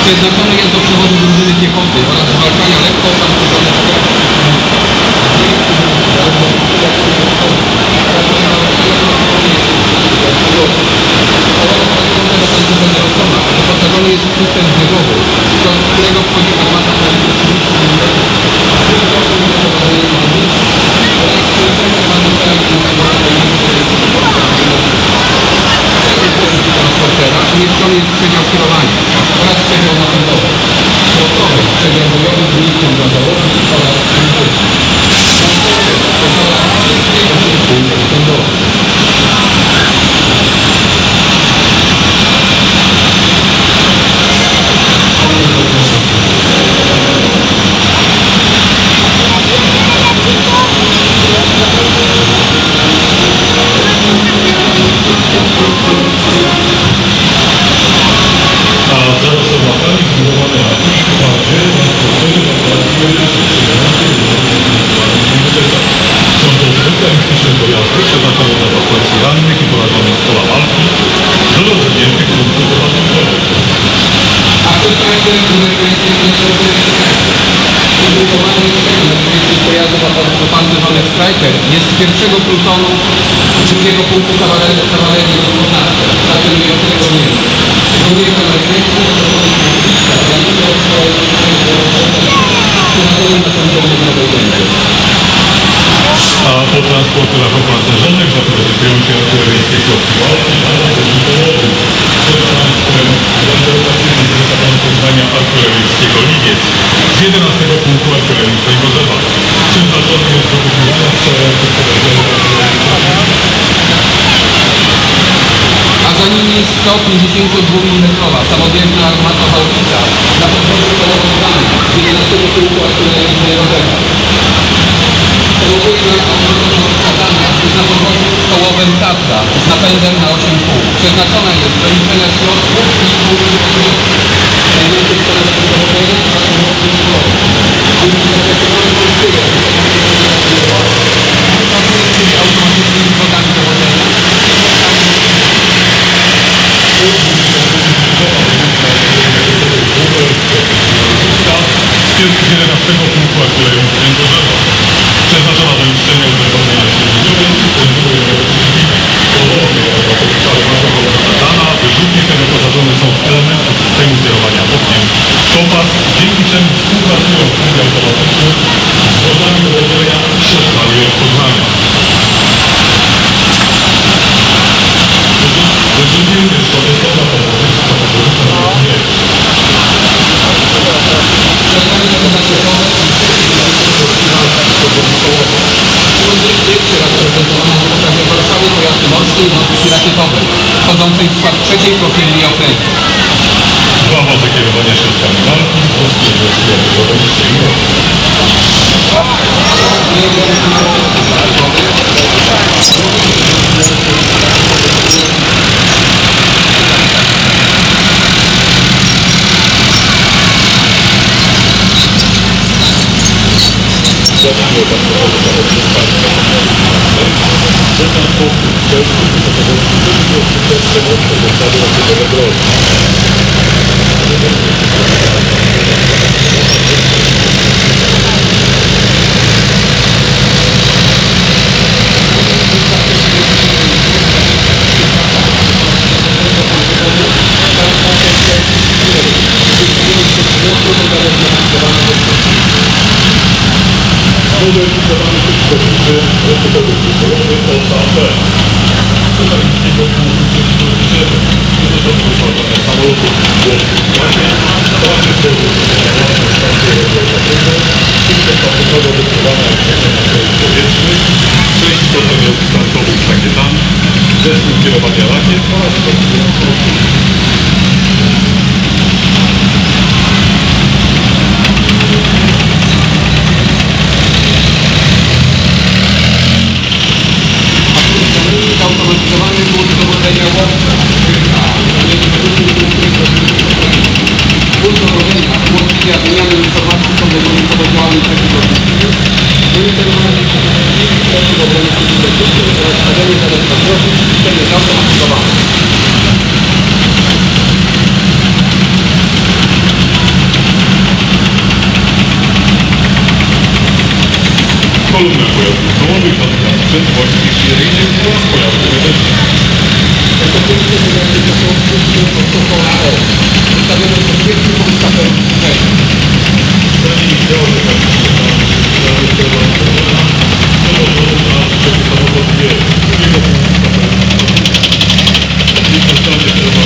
Przeznaczony jest do przewodu drużyny piechoty oraz zwalczania lekko opancerzonych wyposażony jest w system biegowy, do którego wchodzi armata kaliber 30 mm oraz skręcenie transportera umieszczony jest przedział kierowania oraz przedział napędowy, środkowy przedział bojowy z miejscem dla załodni oraz transportera posiada wszystkiego typu napędowy. Przeznaczone do ewakuacji rannych i porażonych z pola walki do rozwiniętych punktów opatrunkowych. Amerykańskich pojazdów opancerzonych Striker jest z pierwszego plutonu drugiego punktu kawalerii gospodarczej stacjonującego w Niemczech. Żołnierze amerykańscy A po transporterach opancerzonych zaprezentują się artyleryjskie klopki walki na następnym połowie. Przed państwem operacyjnym zrekapano poznania artyleryjskiego Liwiec z 11 punktu artylerii Gorzewa. Przeznaczony jest do pokrywania strzelających a za nimi 152 mm samodzielna armata Wałkica na podwórzu kolową Danii z 11 punktu artylerii Gorzewa. Samobójna armata Dania jest na podwórzu kołowym Tatra z napędem na 8 kół. Przeznaczona jest do niszczenia środków i punktów zajmujących celem podwórzowej oraz mocnych kolorów. Automatycznymi wodami dowodzenia. z 11 punktu artylerii Gorzewa. Przeznaczona do niszczenia uderzonej na średniowej i ponownie Dana, wyrzutnie te wyposażone są w elementy systemu sterowania ogniem Topaz, dzięki czemu współpracują w fungie automatyczne z wodami dowodzenia i środkami rozpoznania. Wyrzutnięty szkodosowa kompozycja nie. Pierwszy raz prezentowana w pokazie Warszawy pojazdy morskiej jednostki rakietowej, wchodzącej w skład trzeciej flotylli okrętu. Dwa wozy kierowania środkami walki, polskiej wersji rakietowej modyfikowany przeciwnicy rakietowych pokrojowych OSAP. Katolickiego punktu przeciwniczego, który do wyposażenia samolotów głośnych trafień, trafię progu wykonania stacje radioaktywne, system papierowo wykrywania na powietrznych, 6 torpedów stankowych z rakietami, zespół kierowania rakiet oraz pracującą Zautomatyzowany punkt dowodzenia łącza. Punkt dowodzenia umożliwia wymianę informacji z podległymi pododdziałami przeciwlotniczymi, monitorowanie systemów obrony przeciwlotniczej oraz stawianie zadań patroli w systemie zautomatyzowanym. kolumnach pojazdów kołowych oraz sprzęt właściwie seryjny oraz pojazdy medyczne. Jako pierwsze wyjazdy to są wszystkie protokoła S. Ustawione są pierwszy punkt saperów systemu. Zanim działa mechaniczne na zarejestrowana przełożony na sprzęt samochód G. Drugiego punktu saperów. I postanie trzeba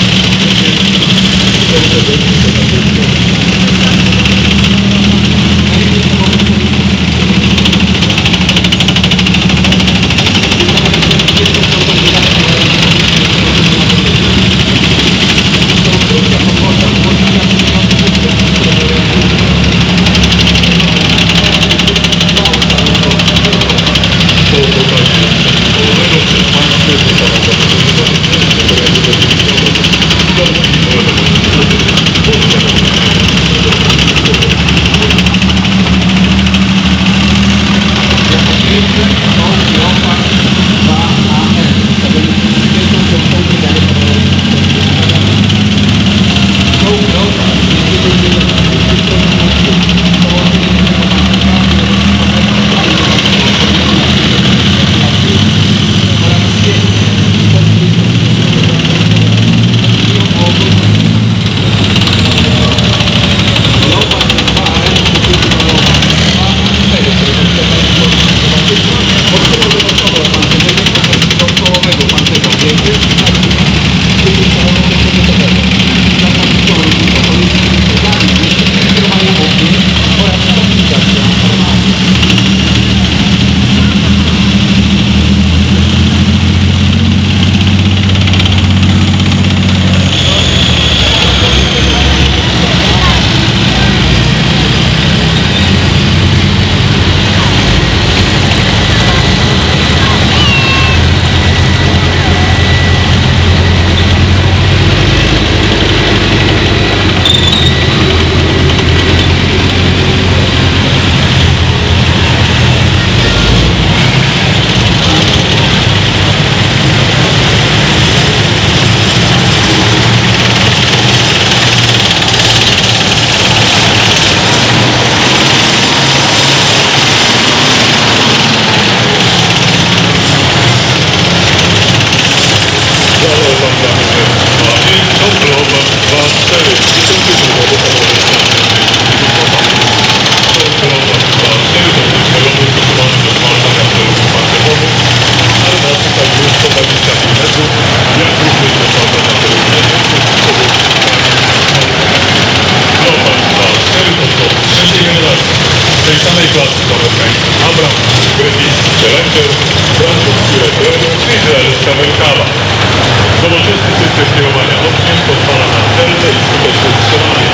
Nowoczesny system kierowania ogniem pozwala na celne i skuteczne strzelanie.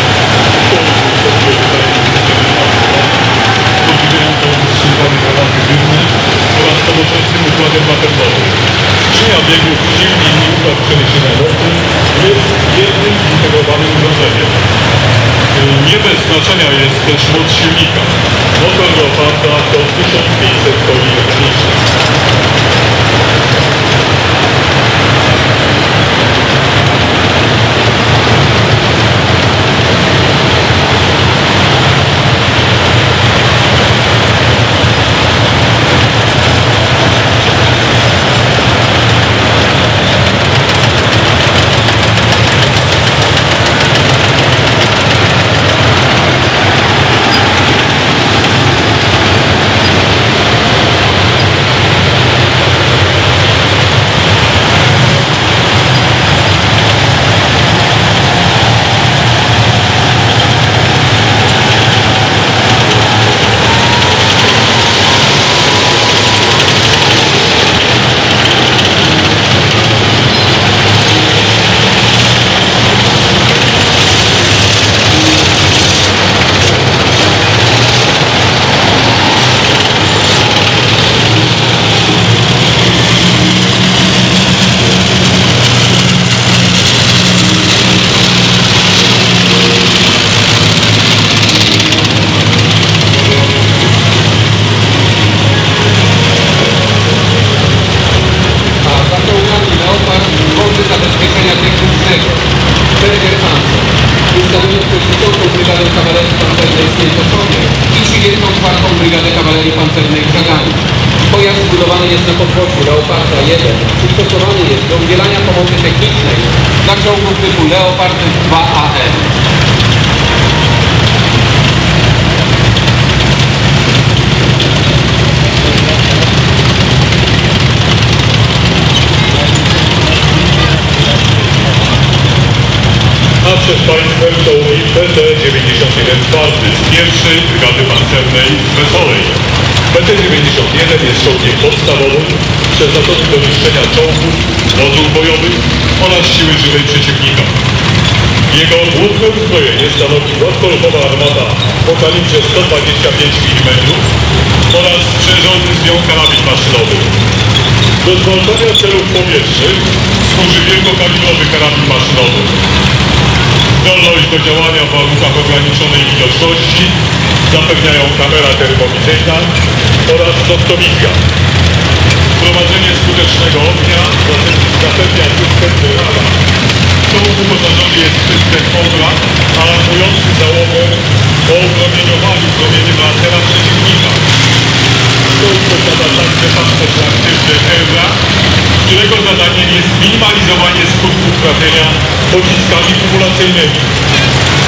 Podziwiającą silnikami granaty dymne oraz nowoczesnym układem maternowym. Skrzynia biegów, silnik i układ przeniesienia mocy jest jednym zintegrowanym urządzeniem. Nie bez znaczenia jest też moc silnika. Motor Leoparda to 1500 koni mechanicznych. zbudowany jest na podwozju Leoparda 1. Przystosowany jest do udzielania pomocy technicznej dla czołgów typu Leopard 2AE. A przed Państwem czołgi PT-91 czwarty z pierwszej Brygady Pancernej Wesołej. PT-91 jest czołgiem podstawowym przeznaczonym do niszczenia czołgów, wozów bojowych oraz siły żywej przeciwnika. Jego główne uzbrojenie stanowi gładkolufowa armata o kalibrze 125 mm oraz sprzężony z nią karabin maszynowy. Do zwalczania celów powietrznych służy wielkokalibrowy karabin maszynowy. Zdolność do działania w warunkach ograniczonej widoczności zapewniają kamera termowizyjna oraz noktowizja. Prowadzenie skutecznego ognia zapewnia system radar. W czołgu wyposażony jest system OBRA, alarmujący załogę o promieniowaniu promieniem lasera przeciwnika. Czołg posiada także paszport aktywny EURA, którego zadaniem jest minimalizowanie skutków trafienia pociskami kumulacyjnymi.